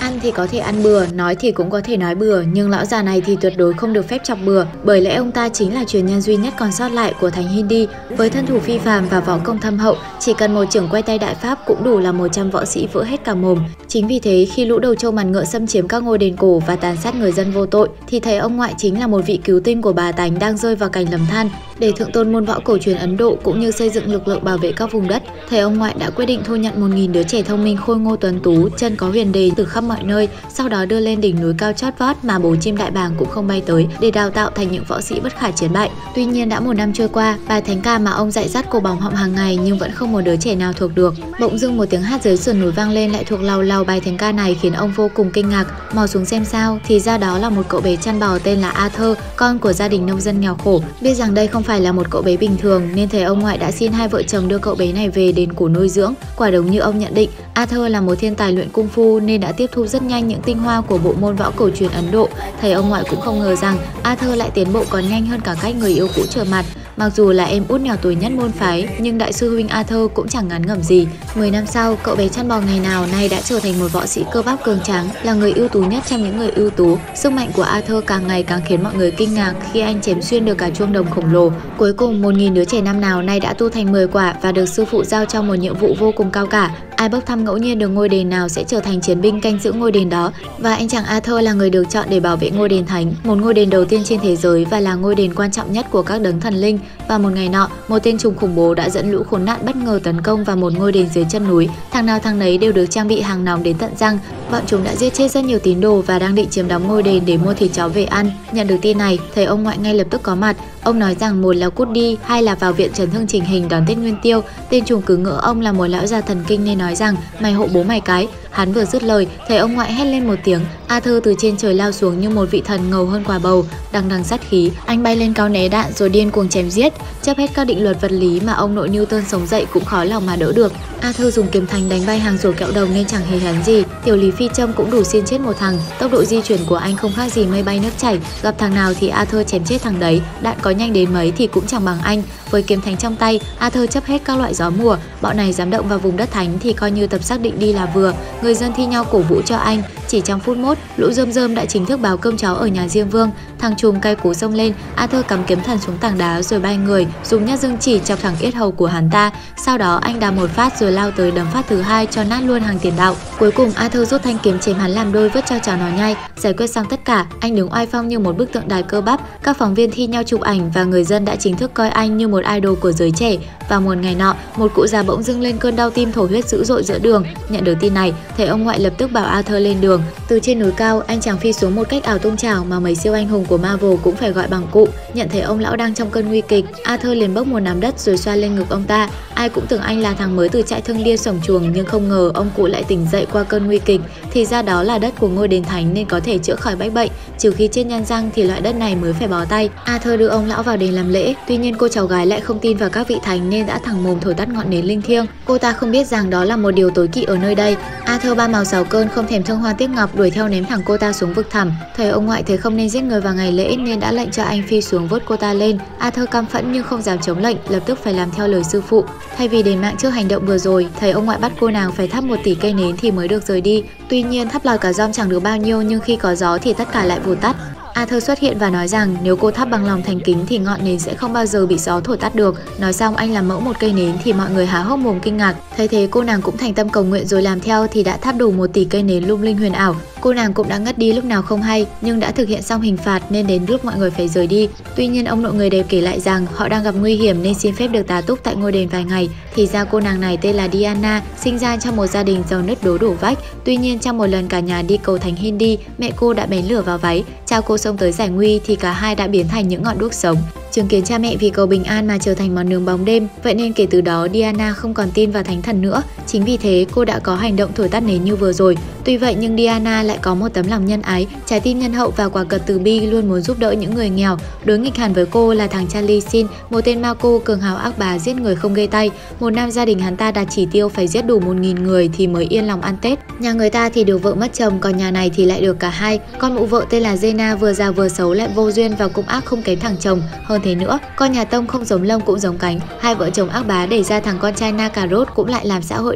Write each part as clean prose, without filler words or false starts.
Ăn thì có thể ăn bừa, nói thì cũng có thể nói bừa, nhưng lão già này thì tuyệt đối không được phép chọc bừa, bởi lẽ ông ta chính là truyền nhân duy nhất còn sót lại của thành Hindi. Với thân thủ phi phàm và võ công thâm hậu, chỉ cần một chưởng quay tay đại pháp cũng đủ làm 100 võ sĩ vỡ hết cả mồm. Chính vì thế, khi lũ đầu trâu mặt ngựa xâm chiếm các ngôi đền cổ và tàn sát người dân vô tội, thì thầy ông ngoại chính là một vị cứu tinh của bà tánh đang rơi vào cảnh lầm than. Để thượng tôn môn võ cổ truyền Ấn Độ cũng như xây dựng lực lượng bảo vệ các vùng đất, thầy ông ngoại đã quyết định thu nhận 1000 đứa trẻ thông minh khôi ngô tuấn tú, chân có huyền đề từ khắp mọi nơi, sau đó đưa lên đỉnh núi cao chót vót mà bố chim đại bàng cũng không bay tới để đào tạo thành những võ sĩ bất khả chiến bại. Tuy nhiên đã 1 năm trôi qua, bài thánh ca mà ông dạy dắt cô bóng họng hàng ngày nhưng vẫn không một đứa trẻ nào thuộc được. Bỗng dưng một tiếng hát dưới sườn núi vang lên lại thuộc lầu lầu bài thánh ca này khiến ông vô cùng kinh ngạc. Mò xuống xem sao thì ra đó là một cậu bé chăn bò tên là Arthur, con của gia đình nông dân nghèo khổ. Biết rằng đây không phải là một cậu bé bình thường nên thầy ông ngoại đã xin hai vợ chồng đưa cậu bé này về đền cổ nuôi dưỡng. Quả đúng như ông nhận định, Arthur là một thiên tài luyện cung phu nên đã tiếp thu rất nhanh những tinh hoa của bộ môn võ cổ truyền Ấn Độ. Thầy ông ngoại cũng không ngờ rằng Arthur lại tiến bộ còn nhanh hơn cả cách người yêu cũ trở mặt. Mặc dù là em út nhỏ tuổi nhất môn phái, nhưng đại sư huynh Arthur cũng chẳng ngán ngẩm gì. 10 năm sau, cậu bé chăn bò ngày nào nay đã trở thành một võ sĩ cơ bắp cường tráng, là người ưu tú nhất trong những người ưu tú. Sức mạnh của Arthur càng ngày càng khiến mọi người kinh ngạc khi anh chém xuyên được cả chuông đồng khổng lồ. Cuối cùng, 1000 đứa trẻ năm nào nay đã tu thành 10 quả và được sư phụ giao cho một nhiệm vụ vô cùng cao cả. Ai bốc thăm ngẫu nhiên được ngôi đền nào sẽ trở thành chiến binh canh giữ ngôi đền đó, và anh chàng Arthur là người được chọn để bảo vệ ngôi đền thánh, một ngôi đền đầu tiên trên thế giới và là ngôi đền quan trọng nhất của các đấng thần linh. Và một ngày nọ, một tên trùm khủng bố đã dẫn lũ khốn nạn bất ngờ tấn công vào một ngôi đền dưới chân núi. Thằng nào thằng nấy đều được trang bị hàng nóng đến tận răng. Bọn chúng đã giết chết rất nhiều tín đồ và đang định chiếm đóng ngôi đền để mua thịt chó về ăn. Nhận được tin này, thầy ông ngoại ngay lập tức có mặt. Ông nói rằng một là cút đi, hai là vào viện chấn thương chỉnh hình đón Tết Nguyên Tiêu. Tên trùm cứ ngỡ ông là một lão già thần kinh nên nói rằng mày hộ bố mày cái. Hắn vừa dứt lời, thầy ông ngoại hét lên một tiếng. Arthur từ trên trời lao xuống như một vị thần ngầu hơn quả bầu, đằng đằng sát khí. Anh bay lên cao né đạn rồi điên cuồng chém giết, chấp hết các định luật vật lý mà ông nội Newton sống dậy cũng khó lòng mà đỡ được. Arthur dùng kiếm thành đánh bay hàng rổ kẹo đồng nên chẳng hề hấn gì. Tiểu lý phi châm cũng đủ xiên chết một thằng. Tốc độ di chuyển của anh không khác gì mây bay nước chảy. Gặp thằng nào thì Arthur chém chết thằng đấy. Đạn có nhanh đến mấy thì cũng chẳng bằng anh. Với kiếm thánh trong tay, Arthur chấp hết các loại gió mùa. Bọn này dám động vào vùng đất thánh thì coi như tập xác định đi là vừa. Người dân thi nhau cổ vũ cho anh. Chỉ trong phút mốt, lũ rơm rơm đã chính thức báo cơm chó ở nhà Diêm Vương. Thằng trùm cay cú xông lên, Arthur cắm kiếm thần xuống tảng đá rồi bay người, dùng nhát dương chỉ chọc thẳng yết hầu của hắn ta. Sau đó anh đạp một phát rồi lao tới đấm phát thứ hai cho nát luôn hàng tiền đạo. Cuối cùng Arthur rút thanh kiếm chém hắn làm đôi vứt cho chó nó nhai. Giải quyết xong tất cả, anh đứng oai phong như một bức tượng đài cơ bắp. Các phóng viên thi nhau chụp ảnh và người dân đã chính thức coi anh như một idol của giới trẻ. Vào một ngày nọ, một cụ già bỗng dưng lên cơn đau tim thổ huyết dữ dội giữa đường. Nhận được tin này, thầy ông ngoại lập tức bảo Arthur lên đường. Từ trên núi cao, anh chàng phi xuống một cách ảo tung chảo mà mấy siêu anh hùng của Marvel cũng phải gọi bằng cụ. Nhận thấy ông lão đang trong cơn nguy kịch, Arthur liền bốc một nắm đất rồi xoa lên ngực ông ta. Ai cũng tưởng anh là thằng mới từ trại thương liên sổng chuồng, nhưng không ngờ ông cụ lại tỉnh dậy qua cơn nguy kịch. Thì ra đó là đất của ngôi đền thánh nên có thể chữa khỏi bách bệnh, trừ khi chết nhân răng thì loại đất này mới phải bó tay. Arthur đưa ông lão vào đền làm lễ. Tuy nhiên cô cháu gái lại không tin vào các vị thánh nên đã thẳng mồm thổi tắt ngọn nến linh thiêng. Cô ta không biết rằng đó là một điều tối kỵ ở nơi đây. Arthur ba màu sáu cơn không thèm thương hoa tiếc ngọc đuổi theo ném thẳng cô ta xuống vực thẳm. Thầy ông ngoại thấy không nên giết người vào ngày lễ nên đã lệnh cho anh phi xuống vớt cô ta lên. Arthur căm phẫn nhưng không dám chống lệnh, lập tức phải làm theo lời sư phụ. Thay vì đền mạng trước hành động vừa rồi, thầy ông ngoại bắt cô nàng phải thắp 1 tỷ cây nến thì mới được rời đi. Tuy nhiên thắp lòi cả giom chẳng được bao nhiêu, nhưng khi có gió thì tất cả lại vụt tắt. Arthur xuất hiện và nói rằng nếu cô thắp bằng lòng thành kính thì ngọn nến sẽ không bao giờ bị gió thổi tắt được. Nói xong anh làm mẫu một cây nến thì mọi người há hốc mồm kinh ngạc. Thấy thế cô nàng cũng thành tâm cầu nguyện rồi làm theo thì đã thắp đủ 1 tỷ cây nến lung linh huyền ảo. Cô nàng cũng đã ngất đi lúc nào không hay, nhưng đã thực hiện xong hình phạt nên đến lúc mọi người phải rời đi. Tuy nhiên ông nội người đẹp kể lại rằng họ đang gặp nguy hiểm nên xin phép được tá túc tại ngôi đền vài ngày. Thì ra cô nàng này tên là Diana, sinh ra trong một gia đình giàu nứt đố đổ vách. Tuy nhiên trong một lần cả nhà đi cầu thánh Hindi, mẹ cô đã bén lửa vào váy, trao cô xông tới giải nguy thì cả hai đã biến thành những ngọn đuốc sống. Chứng kiến cha mẹ vì cầu bình an mà trở thành món nướng bóng đêm, vậy nên kể từ đó Diana không còn tin vào thánh thần nữa. Chính vì thế cô đã có hành động thổi tắt nến như vừa rồi. Tuy vậy nhưng Diana lại có một tấm lòng nhân ái, trái tim nhân hậu và quả cật từ bi, luôn muốn giúp đỡ những người nghèo. Đối nghịch hẳn với cô là thằng Charlie Sheen, một tên ma cô cường hào ác bá giết người không gây tay. Một năm gia đình hắn ta đặt chỉ tiêu phải giết đủ 1000 người thì mới yên lòng ăn Tết. Nhà người ta thì được vợ mất chồng, còn nhà này thì lại được cả hai. Con mụ vợ tên là Zena vừa già vừa xấu lại vô duyên và cũng ác không kém thằng chồng. Hơn thế nữa, con nhà Tông không giống lông cũng giống cánh. Hai vợ chồng ác bá đẩy ra thằng con trai Nakarot cũng lại làm xã hội đen.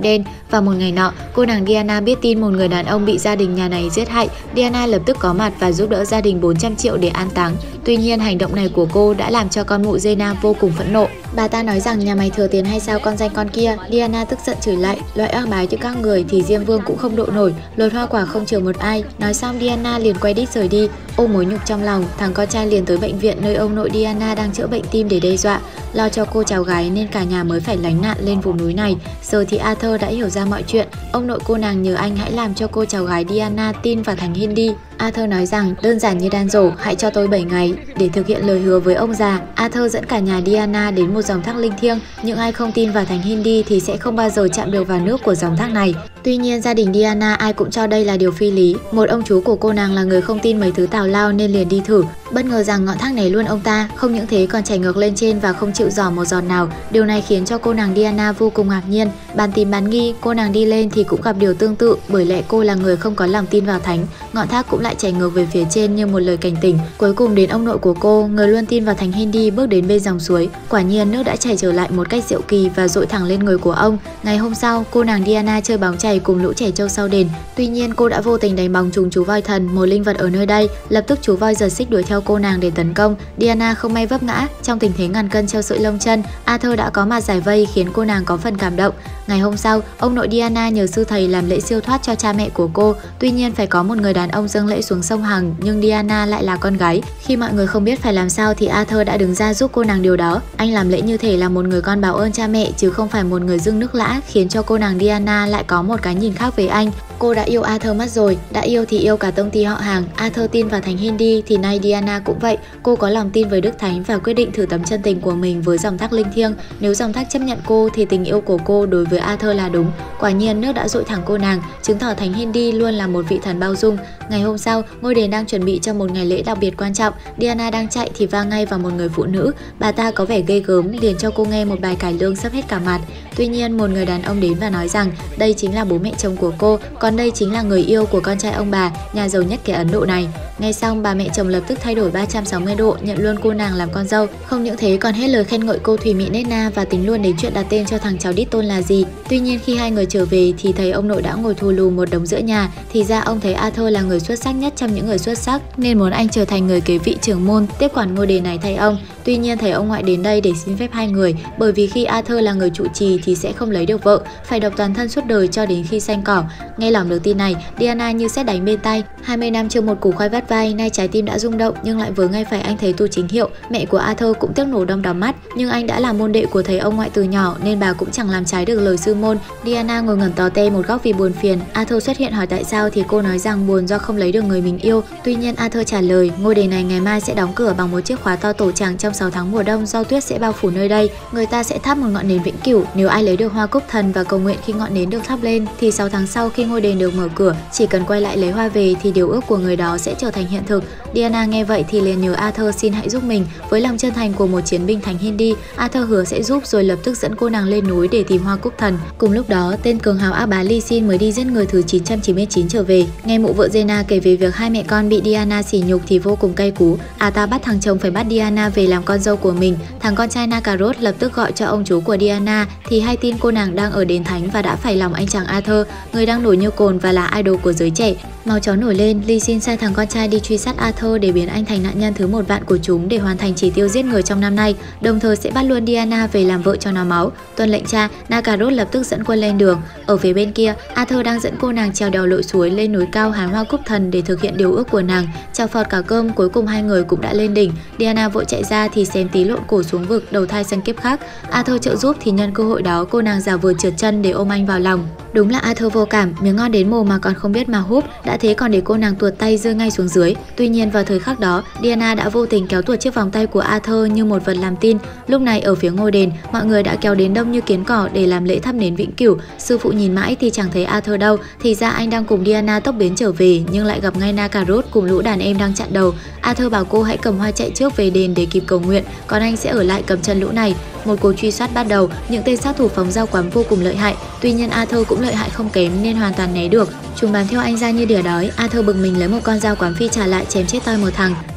Vào một ngày nọ, cô nàng Diana biết tin một người đàn ông bị gia đình nhà này giết hại. Diana lập tức có mặt và giúp đỡ gia đình 400 triệu để an táng. Tuy nhiên, hành động này của cô đã làm cho con mụ Zena vô cùng phẫn nộ. Bà ta nói rằng nhà mày thừa tiền hay sao con danh con kia. Diana tức giận chửi lại, loại oan bái như các người thì Diêm Vương cũng không độ nổi, lột hoa quả không chừa một ai. Nói xong Diana liền quay đít rời đi. Ôm mối nhục trong lòng, thằng con trai liền tới bệnh viện nơi ông nội Diana đang chữa bệnh tim để đe dọa, lo cho cô cháu gái nên cả nhà mới phải lánh nạn lên vùng núi này. Giờ thì Arthur đã hiểu ra mọi chuyện. Ông nội cô nàng nhờ anh hãy làm cho cô cháu gái Diana tin vào thánh Hindi. Arthur nói rằng đơn giản như đan rổ, hãy cho tôi 7 ngày để thực hiện lời hứa với ông già. Arthur dẫn cả nhà Diana đến một dòng thác linh thiêng. Những ai không tin vào thánh Hindi thì sẽ không bao giờ chạm được vào nước của dòng thác này. Tuy nhiên gia đình Diana ai cũng cho đây là điều phi lý. Một ông chú của cô nàng là người không tin mấy thứ tào lao nên liền đi thử. Bất ngờ rằng ngọn thác này luôn ông ta, không những thế còn chảy ngược lên trên và không chịu dò một giọt nào. Điều này khiến cho cô nàng Diana vô cùng ngạc nhiên. Bàn tìm bán nghi, cô nàng đi lên thì cũng gặp điều tương tự, bởi lẽ cô là người không có lòng tin vào thánh. Ngọn thác cũng lại chảy ngược về phía trên như một lời cảnh tỉnh. Cuối cùng đến ông nội của cô, người luôn tin vào thánh Hindi, bước đến bên dòng suối. Quả nhiên nước đã chảy trở lại một cách diệu kỳ và dội thẳng lên người của ông. Ngày hôm sau, cô nàng Diana chơi bóng chày cùng lũ trẻ trâu sau đền. Tuy nhiên cô đã vô tình đánh bóng trúng chú voi thần, một linh vật ở nơi đây. Lập tức chú voi giật xích đuổi theo cô nàng để tấn công. Diana không may vấp ngã. Trong tình thế ngàn cân treo sợi lông chân, Arthur đã có mặt giải vây khiến cô nàng có phần cảm động. Ngày hôm sau, ông nội Diana nhờ sư thầy làm lễ siêu thoát cho cha mẹ của cô. Tuy nhiên phải có một người đàn ông dâng lễ xuống sông Hằng, nhưng Diana lại là con gái. Khi mọi người không biết phải làm sao thì Arthur đã đứng ra giúp cô nàng điều đó. Anh làm lễ như thể là một người con báo ơn cha mẹ chứ không phải một người dưng nước lã, khiến cho cô nàng Diana lại có một cái nhìn khác về anh. Cô đã yêu Arthur mất rồi, đã yêu thì yêu cả tông ty họ hàng. Arthur tin vào thánh Hindi thì nay Diana cũng vậy. Cô có lòng tin với Đức Thánh và quyết định thử tấm chân tình của mình với dòng thác linh thiêng. Nếu dòng thác chấp nhận cô thì tình yêu của cô đối với Arthur là đúng. Quả nhiên nước đã dội thẳng cô nàng, chứng tỏ thánh Hindi luôn là một vị thần bao dung. Ngày hôm sau, ngôi đền đang chuẩn bị cho một ngày lễ đặc biệt quan trọng. Diana đang chạy thì va ngay vào một người phụ nữ. Bà ta có vẻ ghê gớm, liền cho cô nghe một bài cải lương sắp hết cả mặt. Tuy nhiên một người đàn ông đến và nói rằng đây chính là bố mẹ chồng của cô, còn đây chính là người yêu của con trai ông bà, nhà giàu nhất cái Ấn Độ này. Nghe xong bà mẹ chồng lập tức thay đổi 360 độ, nhận luôn cô nàng làm con dâu. Không những thế còn hết lời khen ngợi cô thủy mị nết na và tính luôn đến chuyện đặt tên cho thằng cháu đít tôn là gì. Tuy nhiên khi hai người trở về thì thấy ông nội đã ngồi thù lù một đống giữa nhà. Thì ra ông thấy Arthur là người xuất sắc nhất trong những người xuất sắc nên muốn anh trở thành người kế vị trưởng môn, tiếp quản ngôi đền này thay ông. Tuy nhiên thấy ông ngoại đến đây để xin phép hai người, bởi vì khi Arthur là người trụ trì thì sẽ không lấy được vợ, phải độc toàn thân suốt đời cho đến khi sanh cỏ. Nghe lòng được tin này, Diana như sét đánh bên tai. 20 năm chưa một củ khoai vắt vai, nay trái tim đã rung động, nhưng lại vừa ngay phải anh thấy tu chính hiệu. Mẹ của Arthur cũng tiếc nổ đom đóm mắt, nhưng anh đã là môn đệ của thầy ông ngoại từ nhỏ nên bà cũng chẳng làm trái được lời sư môn. Diana ngồi ngẩn tò te một góc vì buồn phiền. Arthur xuất hiện hỏi tại sao thì cô nói rằng buồn do không lấy được người mình yêu. Tuy nhiên Arthur trả lời ngôi đền này ngày mai sẽ đóng cửa bằng một chiếc khóa to tổ chàng trong 6 tháng mùa đông do tuyết sẽ bao phủ nơi đây. Người ta sẽ thắp một ngọn nến vĩnh cửu, nếu ai lấy được hoa cúc thần và cầu nguyện khi ngọn nến được thắp lên thì 6 tháng sau khi ngôi đền được mở cửa, chỉ cần quay lại lấy hoa về thì điều ước của người đó sẽ trở thành hiện thực. Diana nghe vậy thì liền nhờ Arthur xin hãy giúp mình. Với lòng chân thành của một chiến binh thánh Hindi, Arthur hứa sẽ giúp rồi lập tức dẫn cô nàng lên núi để tìm hoa cúc thần. Cùng lúc đó, tên cường hào ác bá Ly Sin mới đi giết người thứ 999 trở về. Nghe mụ vợ Zena kể về việc hai mẹ con bị Diana sỉ nhục thì vô cùng cay cú. Ta bắt thằng chồng phải bắt Diana về làm con dâu của mình. Thằng con trai Nakarot lập tức gọi cho ông chú của Diana thì hay tin cô nàng đang ở đền thánh và đã phải lòng anh chàng Arthur, người đang nổi như cồn và là idol của giới trẻ. Máu chó nổi lên, Ly Sin sai thằng con trai đi truy sát Arthur để biến anh thành nạn nhân thứ 1 vạn của chúng để hoàn thành chỉ tiêu giết người trong năm nay, đồng thời sẽ bắt luôn Diana về làm vợ cho nó máu. Tuân lệnh cha, Nakarot lập tức dẫn quân lên đường. Ở phía bên kia, Arthur đang dẫn cô nàng trèo đèo lội suối lên núi cao hái hoa cúc thần để thực hiện điều ước của nàng. Chào phọt cả cơm, cuối cùng hai người cũng đã lên đỉnh. Diana vội chạy ra thì xém tí lộn cổ xuống vực, đầu thai sang kiếp khác. Arthur trợ giúp thì nhân cơ hội đó cô nàng giả vờ trượt chân để ôm anh vào lòng. Đúng là Arthur vô cảm, miếng ngon đến mồm mà còn không biết mà húp, đã thế còn để cô nàng tuột tay rơi ngay xuống dưới. Tuy nhiên vào thời khắc đó, Diana đã vô tình kéo tuột chiếc vòng tay của Arthur như một vật làm tin. Lúc này ở phía ngôi đền, mọi người đã kéo đến đông như kiến cỏ để làm lễ thắp nến vĩnh cửu. Sư phụ nhìn mãi thì chẳng thấy Arthur đâu, thì ra anh đang cùng Diana tốc biến trở về nhưng lại gặp ngay Nakarot cùng lũ đàn em đang chặn đầu. Arthur bảo cô hãy cầm hoa chạy trước về đền để kịp cầu nguyện, còn anh sẽ ở lại cầm chân lũ này. Một cuộc truy sát bắt đầu, những tên sát thủ phóng dao quắm vô cùng lợi hại. Tuy nhiên Arthur cũng lợi hại không kém nên hoàn toàn né được. Chúng bám theo anh ra như đỉa đói. Arthur bực mình lấy một con dao quắm phi trả lại chém chết toi một thằng.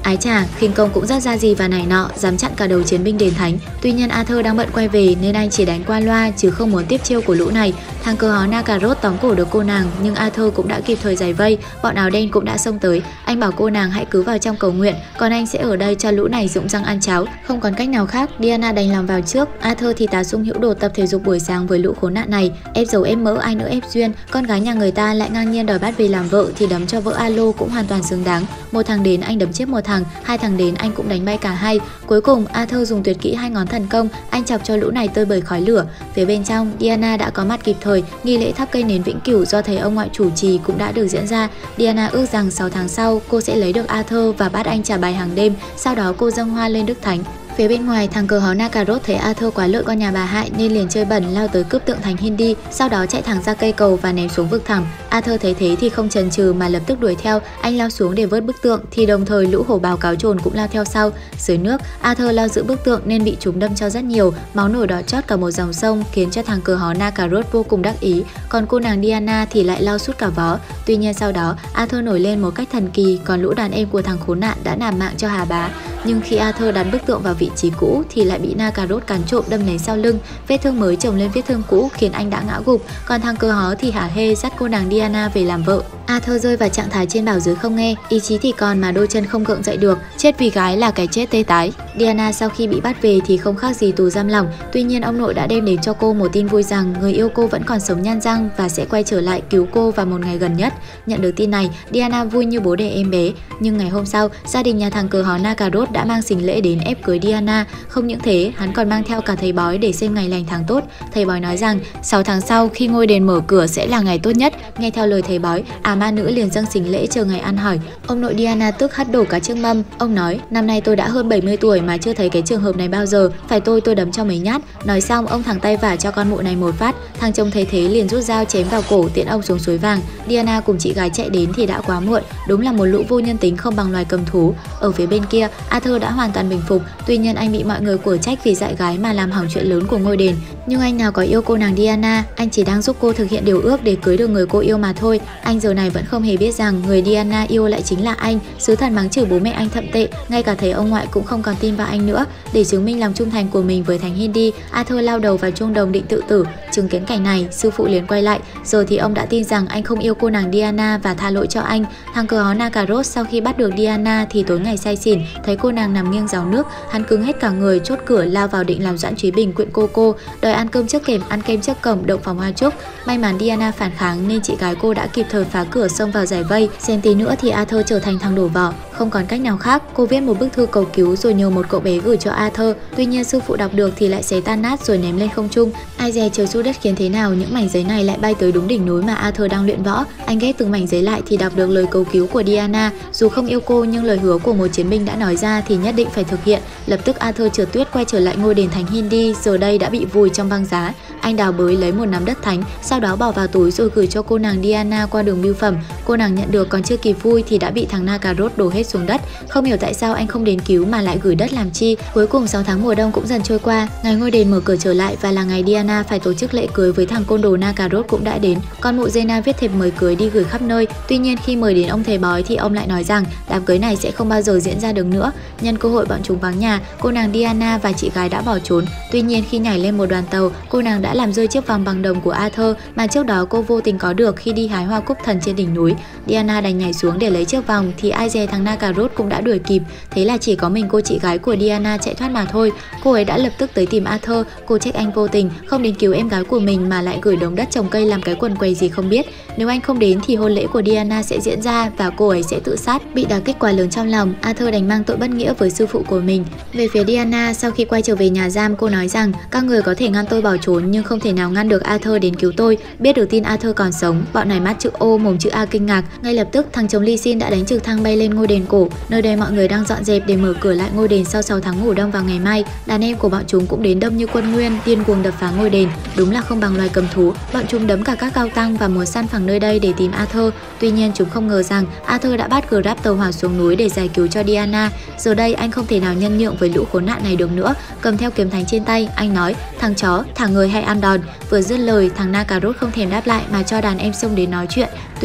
Ái chà, khinh công cũng rất ra gì và này nọ, dám chặn cả đầu chiến binh đền thánh. Tuy nhiên Arthur đang bận quay về nên anh chỉ đánh qua loa chứ không muốn tiếp chiêu của lũ này. Thằng cờ hó Nakaroth tóm cổ được cô nàng nhưng Arthur cũng đã kịp thời giải vây, bọn áo đen cũng đã xông tới. Anh bảo cô nàng hãy cứ vào trong cầu nguyện, còn anh sẽ ở đây cho lũ này rụng răng ăn cháo. Không còn cách nào khác, Diana đành lòng vào trước. Arthur thì tá sung hữu đồ tập thể dục buổi sáng với lũ khốn nạn này. Ép dầu ép mỡ ai nữa ép duyên, con gái nhà người ta lại ngang nhiên đòi bắt về làm vợ thì đấm cho vợ alo cũng hoàn toàn xứng đáng. Một thằng đến anh đấm chết một thằng, hai thằng đến anh cũng đánh bay cả hai. Cuối cùng Arthur dùng tuyệt kỹ hai ngón thần công, anh chọc cho lũ này tơi bời khói lửa. Phía bên trong, Diana đã có mặt kịp thời, nghi lễ thắp cây nến vĩnh cửu do thầy ông ngoại chủ trì cũng đã được diễn ra. Diana ước rằng 6 tháng sau cô sẽ lấy được Arthur và bắt anh trả bài hàng đêm, sau đó cô dâng hoa lên Đức Thánh. Phía bên ngoài, thằng cờ hó Nakaroth thấy Arthur quá lợi con nhà bà hại nên liền chơi bẩn lao tới cướp tượng thánh Hindi, sau đó chạy thẳng ra cây cầu và ném xuống vực thẳm. Arthur thấy thế thì không chần chừ mà lập tức đuổi theo, anh lao xuống để vớt bức tượng thì đồng thời lũ hổ báo cáo trồn cũng lao theo sau. Dưới nước, Arthur lao giữ bức tượng nên bị chúng đâm cho rất nhiều, máu nổi đỏ chót cả một dòng sông khiến cho thằng cờ hó Nakaroth vô cùng đắc ý, còn cô nàng Diana thì lại lao sút cả vó. Tuy nhiên sau đó, Arthur nổi lên một cách thần kỳ, còn lũ đàn em của thằng khốn nạn đã nạp mạng cho Hà Bá. Nhưng khi Arthur đặt bức tượng vào vị trí cũ thì lại bị Nakaroth cắn trộm đâm lấy sau lưng, vết thương mới chồng lên vết thương cũ khiến anh đã ngã gục, còn thằng cờ hó thì hả hê dắt cô nàng Diana về làm vợ. Arthur rơi vào trạng thái trên bảo dưới không nghe, ý chí thì còn mà đôi chân không gượng dậy được, chết vì gái là cái chết tê tái. Diana sau khi bị bắt về thì không khác gì tù giam lỏng, tuy nhiên ông nội đã đem đến cho cô một tin vui rằng người yêu cô vẫn còn sống nhan răng và sẽ quay trở lại cứu cô vào một ngày gần nhất. Nhận được tin này, Diana vui như bố đẻ em bé, nhưng ngày hôm sau, gia đình nhà thằng cờ hó Nakaroth đã mang sính lễ đến ép cưới Diana. Không những thế, hắn còn mang theo cả thầy bói để xem ngày lành tháng tốt. Thầy bói nói rằng 6 tháng sau khi ngôi đền mở cửa sẽ là ngày tốt nhất. Nghe theo lời thầy bói, ma nữ liền dâng sính lễ chờ ngày ăn hỏi. Ông nội Diana tức hất đổ cả chiếc mâm. Ông nói, năm nay tôi đã hơn 70 tuổi mà chưa thấy cái trường hợp này bao giờ, phải tôi đấm cho mấy nhát. Nói xong, ông thẳng tay vả cho con mụ này một phát. Thằng chồng thấy thế liền rút dao chém vào cổ tiễn ông xuống suối vàng. Diana cùng chị gái chạy đến thì đã quá muộn, đúng là một lũ vô nhân tính không bằng loài cầm thú. Ở phía bên kia, Arthur đã hoàn toàn bình phục, tuy nhiên anh bị mọi người quở trách vì dại gái mà làm hỏng chuyện lớn của ngôi đền. Nhưng anh nào có yêu cô nàng Diana, anh chỉ đang giúp cô thực hiện điều ước để cưới được người cô yêu mà thôi. Anh giờ này vẫn không hề biết rằng người Diana yêu lại chính là anh. Sứ thần mắng chửi bố mẹ anh thậm tệ, ngay cả thầy ông ngoại cũng không còn tin vào anh nữa. Để chứng minh lòng trung thành của mình với thánh Hindi, Arthur lao đầu vào chuông đồng định tự tử. Chứng kiến cảnh này, sư phụ liền quay lại. Giờ thì ông đã tin rằng anh không yêu cô nàng Diana và tha lỗi cho anh. Thằng cờ hó Nakaroth sau khi bắt được Diana thì tối ngày say xỉn, thấy cô nàng nằm nghiêng ráo nước, hắn cứng hết cả người, chốt cửa lao vào định làm Doãn Trí Bình quyện cô, đòi ăn cơm trước kèm ăn kem trước cổng động phòng hoa trúc. May mắn Diana phản kháng nên chị gái cô đã kịp thời phá cửa xông vào giải vây. Xen tí nữa thì Arthur trở thành thằng đổ vỏ. Không còn cách nào khác, cô viết một bức thư cầu cứu rồi nhờ một cậu bé gửi cho Arthur. Tuy nhiên sư phụ đọc được thì lại xé tan nát rồi ném lên không trung. Ai dè trời xu đất khiến thế nào những mảnh giấy này lại bay tới đúng đỉnh núi mà Arthur đang luyện võ. Anh ghép từng mảnh giấy lại thì đọc được lời cầu cứu của Diana. Dù không yêu cô nhưng lời hứa của một chiến binh đã nói ra thì nhất định phải thực hiện. Lập tức Arthur trượt tuyết quay trở lại ngôi đền thánh Hindi, giờ đây đã bị vùi trong băng giá. Anh đào bới lấy một nắm đất thánh, sau đó bỏ vào túi rồi gửi cho cô nàng Diana qua đường bưu phẩm. Cô nàng nhận được còn chưa kịp vui thì đã bị thằng Nakaroth đổ hết xuống đất. Không hiểu tại sao anh không đến cứu mà lại gửi đất làm chi. Cuối cùng 6 tháng mùa đông cũng dần trôi qua, ngày ngôi đền mở cửa trở lại và là ngày Diana phải tổ chức lễ cưới với thằng côn đồ Nakaroth cũng đã đến. Con mụ Zena viết thiệp mời cưới đi gửi khắp nơi. Tuy nhiên khi mời đến ông thầy bói thì ông lại nói rằng đám cưới này sẽ không bao giờ diễn ra được nữa. Nhân cơ hội bọn chúng vắng nhà, cô nàng Diana và chị gái đã bỏ trốn. Tuy nhiên khi nhảy lên một đoàn tàu, cô nàng đã làm rơi chiếc vòng bằng đồng của Arthur mà trước đó cô vô tình có được khi đi hái hoa cúc thần trên đỉnh núi. Diana đành nhảy xuống để lấy chiếc vòng thì ai dè thằng Nakaroth cũng đã đuổi kịp. Thế là chỉ có mình cô chị gái của Diana chạy thoát mà thôi. Cô ấy đã lập tức tới tìm Arthur. Cô trách anh vô tình không đến cứu em gái của mình mà lại gửi đống đất trồng cây làm cái quần quầy gì không biết. Nếu anh không đến thì hôn lễ của Diana sẽ diễn ra và cô ấy sẽ tự sát. Bị đả kích quá lớn trong lòng, Arthur đành mang tội bất nghĩa với sư phụ của mình. Về phía Diana, sau khi quay trở về nhà giam, cô nói rằng các người có thể ngăn tôi bỏ trốn nhưng không thể nào ngăn được Arthur đến cứu tôi. Biết được tin Arthur còn sống, bọn này mắt chữ O mồm chữ A kinh ngạc. Ngay lập tức thằng chồng Ly Sin đã đánh trực thăng bay lên ngôi đền cổ. Nơi đây mọi người đang dọn dẹp để mở cửa lại ngôi đền sau 6 tháng ngủ đông vào ngày mai. Đàn em của bọn chúng cũng đến đông như quân nguyên, điên cuồng đập phá ngôi đền. Đúng là không bằng loài cầm thú. Bọn chúng đấm cả các cao tăng và muốn săn phẳng nơi đây để tìm Arthur. Tuy nhiên chúng không ngờ rằng Arthur đã bắt Grab tàu hỏa xuống núi để giải cứu cho Diana. Giờ đây anh không thể nào nhân nhượng với lũ khốn nạn này được nữa. Cầm theo kiếm thánh trên tay, anh nói: thằng chó, thả người hay ăn đòn. Vừa dứt lời, thằng Nakaroth không thèm đáp lại mà cho đàn em xông đến nói chuyện. Tuy nhiên chúng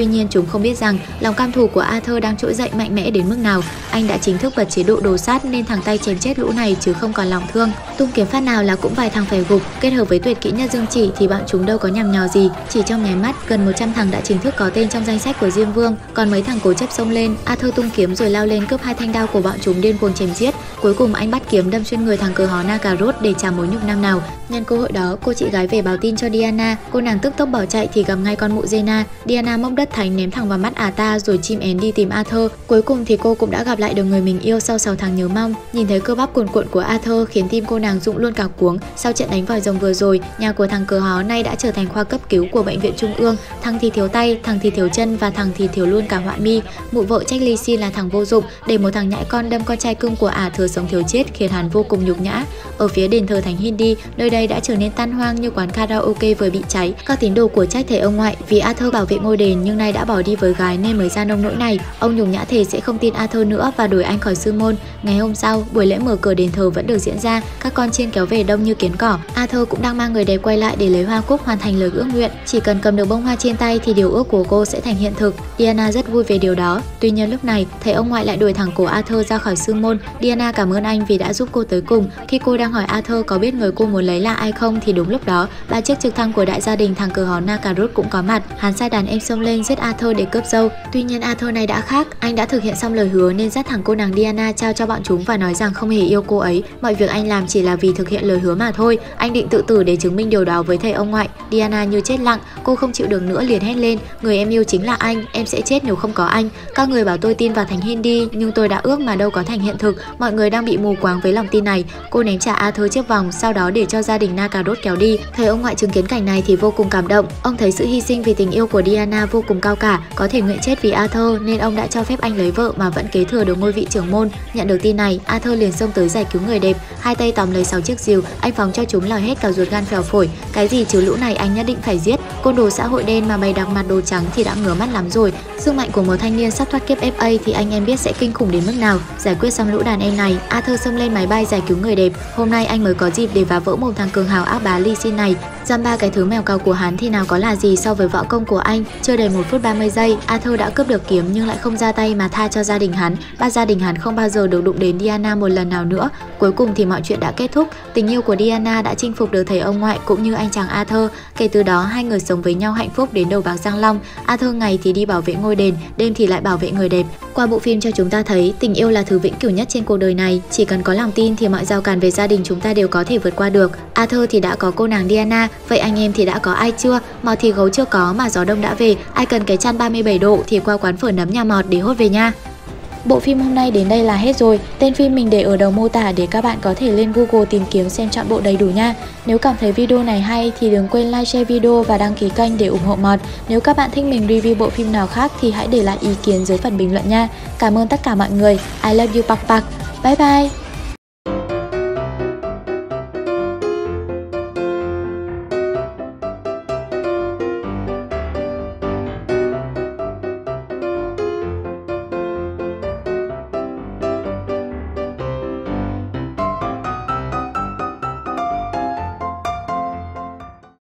chúng không biết rằng lòng cam thù của Arthur đang trỗi dậy mạnh mẽ đến mức nào. Anh đã chính thức bật chế độ đồ sát nên thẳng tay chém chết lũ này chứ không còn lòng thương. Tung kiếm phát nào là cũng vài thằng phải gục, kết hợp với tuyệt kỹ nhất dương chỉ thì bọn chúng đâu có nhằm nhò gì. Chỉ trong nháy mắt, gần 100 thằng đã chính thức có tên trong danh sách của Diêm Vương, còn mấy thằng cố chấp xông lên. Arthur tung kiếm rồi lao lên cướp 2 thanh đao của bọn chúng điên cuồng chém giết. Cuối cùng anh bắt kiếm đâm xuyên người thằng cờ hó Nakaroth để trả mối nhục năm nào. Nhân cơ hội đó, cô chị gái về báo tin cho Diana, cô nàng tức tốc bỏ chạy thì gặp ngay con mụ Zena. Diana móc đất thánh ném thẳng vào mắt ta rồi chim én đi tìm Arthur. Cuối cùng thì cô cũng đã gặp lại được người mình yêu sau 6 tháng nhớ mong. Nhìn thấy cơ bắp cuồn cuộn của Arthur khiến tim cô nàng rụng luôn cả cuống. Sau trận đánh vòi rồng vừa rồi, nhà của thằng cờ hó nay đã trở thành khoa cấp cứu của bệnh viện trung ương. Thằng thì thiếu tay, thằng thì thiếu chân và thằng thì thiếu luôn cả họa mi. Mụ vợ trách Lee Sin là thằng vô dụng, để một thằng nhãi con đâm con trai cưng của thừa sống thiếu chết khiến hắn vô cùng nhục nhã. Ở phía đền thờ thánh Hindi, nơi đây đã trở nên tan hoang như quán karaoke vừa bị cháy. Các tín đồ của trách thầy ông ngoại vì Arthur bảo vệ ngôi đền nhưng nay đã bỏ đi với gái nên mới ra nông nỗi này. Ông nhục nhã thề sẽ không tin Arthur nữa và đuổi anh khỏi sư môn. Ngày hôm sau, buổi lễ mở cửa đền thờ vẫn được diễn ra, các con chiên kéo về đông như kiến cỏ. Arthur cũng đang mang người đẹp quay lại để lấy hoa cúc hoàn thành lời ước nguyện. Chỉ cần cầm được bông hoa trên tay thì điều ước của cô sẽ thành hiện thực. Diana rất vui về điều đó. Tuy nhiên lúc này, thầy ông ngoại lại đuổi thẳng cổ Arthur ra khỏi sư môn. Diana cảm ơn anh vì đã giúp cô tới cùng. Khi cô đang hỏi Arthur có biết người cô muốn lấy là ai không thì đúng lúc đó, 3 chiếc trực thăng của đại gia đình thằng cờ hó Nakaroth cũng có mặt. Hắn sai đàn em xông lên giết Arthur để cướp dâu. Tuy nhiên Arthur này đã khác, anh đã thực hiện xong lời hứa nên dắt thẳng cô nàng Diana trao cho bọn chúng và nói rằng không hề yêu cô ấy. Mọi việc anh làm chỉ là vì thực hiện lời hứa mà thôi. Anh định tự tử để chứng minh điều đó với thầy ông ngoại. Diana như chết lặng, cô không chịu được nữa liền hét lên, người em yêu chính là anh, em sẽ chết nếu không có anh. Các người bảo tôi tin vào thánh Hindi nhưng tôi đã ước mà đâu có thành hiện thực. Mọi người đang bị mù quáng với lòng tin này. Cô ném trả Arthur chiếc vòng, sau đó để cho gia đình Nakaroth kéo đi. Thầy ông ngoại chứng kiến cảnh này thì vô cùng cảm động. Ông thấy sự hy sinh vì tình yêu của Diana vô cùng cao cả, có thể nguyện chết vì Arthur nên ông đã cho phép anh lấy vợ mà vẫn kế thừa được ngôi vị trưởng môn. Nhận được tin này, Arthur liền xông tới giải cứu người đẹp, hai tay tóm lấy 6 chiếc rìu, anh phóng cho chúng lòi hết cả ruột gan phèo phổi. Cái gì chứ lũ này anh nhất định phải giết. Côn đồ xã hội đen mà bày đặt mặt đồ trắng thì đã ngứa mắt lắm rồi. Sức mạnh của một thanh niên sắp thoát kiếp FA thì anh em biết sẽ kinh khủng đến mức nào. Giải quyết xong lũ đàn em này, Arthur xông lên máy bay giải cứu người đẹp. Hôm nay anh mới có dịp để phá vỡ mồm thằng cường hào ác bá Lee Sin này. Dăm ba cái thứ mèo cào của hắn thì nào có là gì so với võ công của anh. Chưa đầy 1 phút 30 giây, Arthur đã cướp được kiếm nhưng lại không ra tay mà tha cho gia đình hắn. Ba gia đình hắn không bao giờ được đụng đến Diana một lần nào nữa. Cuối cùng thì mọi chuyện đã kết thúc. Tình yêu của Diana đã chinh phục được thầy ông ngoại cũng như anh chàng Arthur. Kể từ đó hai người sống với nhau hạnh phúc đến đầu bạc răng long. Arthur ngày thì đi bảo vệ ngôi đền, đêm thì lại bảo vệ người đẹp. Qua bộ phim cho chúng ta thấy tình yêu là thứ vĩnh cửu nhất trên cuộc đời này. Chỉ cần có lòng tin thì mọi rào cản về gia đình chúng ta đều có thể vượt qua được. Arthur thì đã có cô nàng Diana, vậy anh em thì đã có ai chưa? Mọt thì gấu chưa có mà gió đông đã về. Ai cần cái chăn 37 độ thì qua quán phở nấm nhà Mọt để hốt về nha. Bộ phim hôm nay đến đây là hết rồi. Tên phim mình để ở đầu mô tả để các bạn có thể lên Google tìm kiếm xem trọn bộ đầy đủ nha. Nếu cảm thấy video này hay thì đừng quên like, share video và đăng ký kênh để ủng hộ Mọt. Nếu các bạn thích mình review bộ phim nào khác thì hãy để lại ý kiến dưới phần bình luận nha. Cảm ơn tất cả mọi người. I love you Pak Pak. Bye bye.